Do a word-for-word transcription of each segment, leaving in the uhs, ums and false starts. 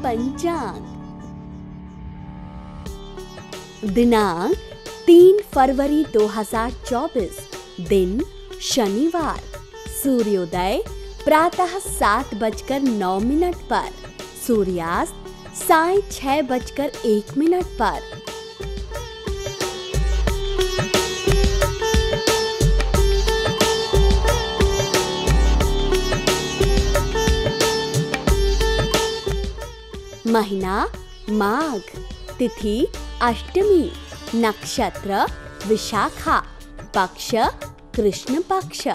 पंचांग। दिनांक तीन फरवरी दो हजार चौबीस, दिन शनिवार। सूर्योदय प्रातः सात बजकर नौ मिनट पर, सूर्यास्त साय छह बजकर एक मिनट पर। महीना माघ, तिथि अष्टमी, नक्षत्र विशाखा, पक्ष कृष्ण पक्ष।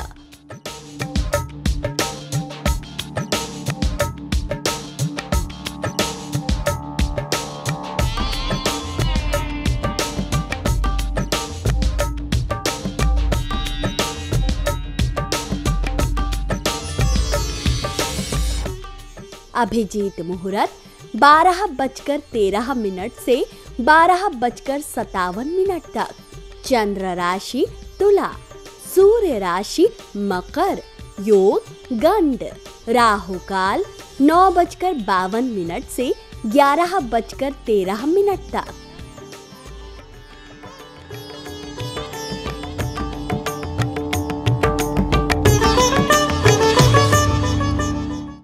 अभिजीत मुहूर्त बारह बजकर तेरह मिनट से बारह बजकर सत्तावन मिनट तक। चंद्र राशि तुला, सूर्य राशि मकर, योग गंड। राहु काल नौ बजकर बावन मिनट से ग्यारह बजकर तेरह मिनट तक।